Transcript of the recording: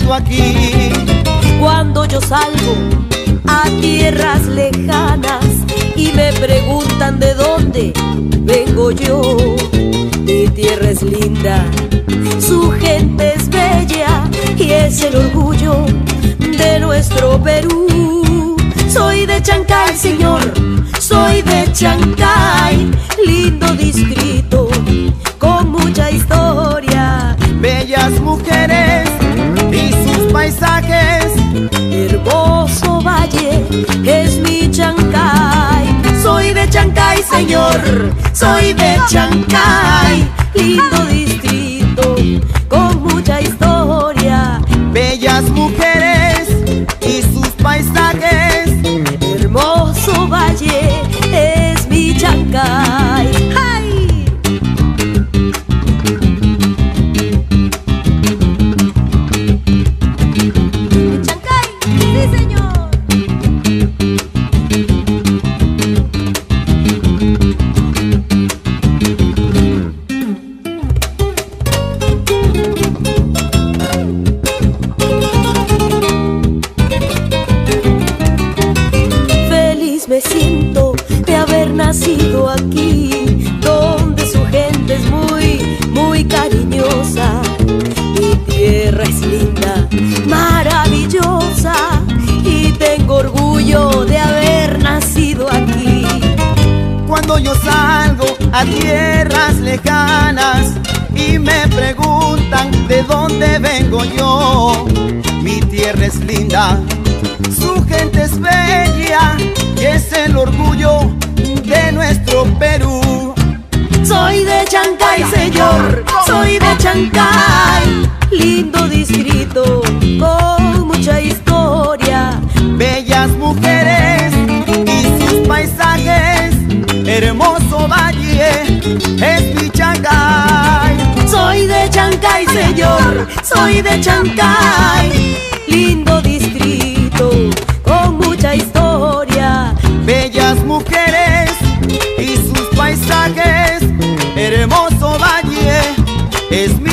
nacido aquí. Cuando yo salgo a tierras lejanas y me preguntan de dónde vengo yo, mi tierra es linda, su gente es bella y es el orgullo de nuestro Perú. Soy de Chancay, señor, soy de Chancay, lindo distrito con mucha historia, bellas mujeres y sus paisajes, hermoso valle es mi Chancay. Soy de Chancay, señor, soy de Chancay, lindo distrito con mucha historia, bellas mujeres y sus paisajes, hermoso valle es mi Chancay. ¡Ay! Chancay, sí señor. Me siento de haber nacido aquí, donde su gente es muy, muy cariñosa. Mi tierra es linda, maravillosa, y tengo orgullo de haber nacido aquí. Cuando yo salgo a tierras lejanas y me preguntan de dónde vengo yo, mi tierra es linda, su gente es bella y es el orgullo de nuestro Perú. Soy de Chancay, señor, soy de Chancay, lindo distrito con mucha historia, bellas mujeres y sus paisajes, hermoso valle es mi Chancay. Soy de Chancay, señor, soy de Chancay, lindo distrito con mucha historia, bellas mujeres y sus paisajes, hermoso valle es mi